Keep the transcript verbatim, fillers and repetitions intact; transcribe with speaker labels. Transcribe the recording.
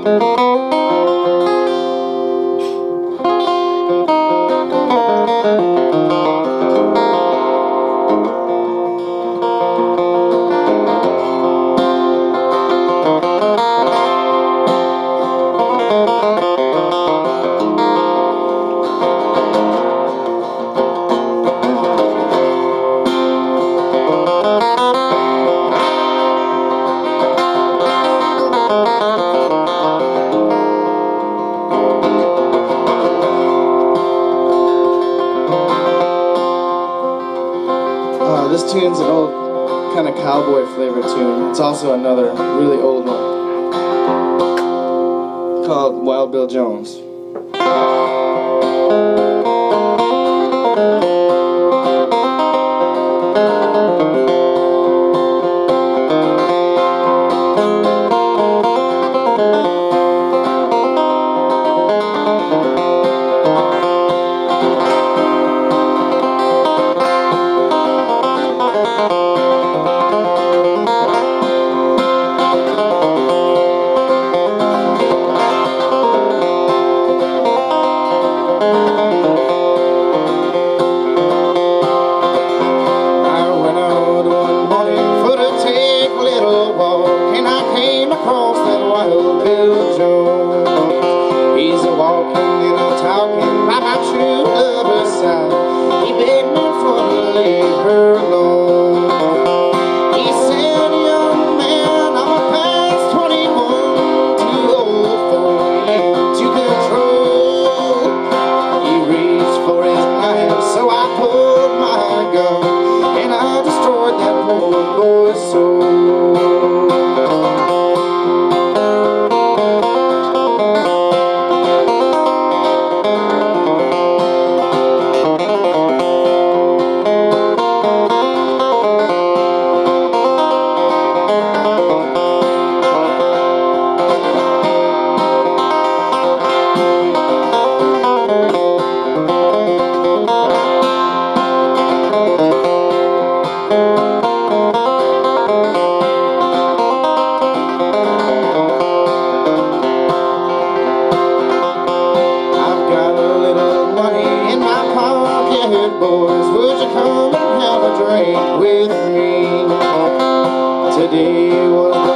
Speaker 1: Uh, this tune's an old kind of cowboy flavor tune. It's also another really old one called Wild Bill Jones. He's a walking and a talking by my true lover's side. He begged me for to leave her alone. He said, young man, I'm past twenty-one, too old for you to control. He reached for his knife, so I pulled my gun, and I destroyed that poor boy's soul. Boys, would you come and have a drink with me? Today was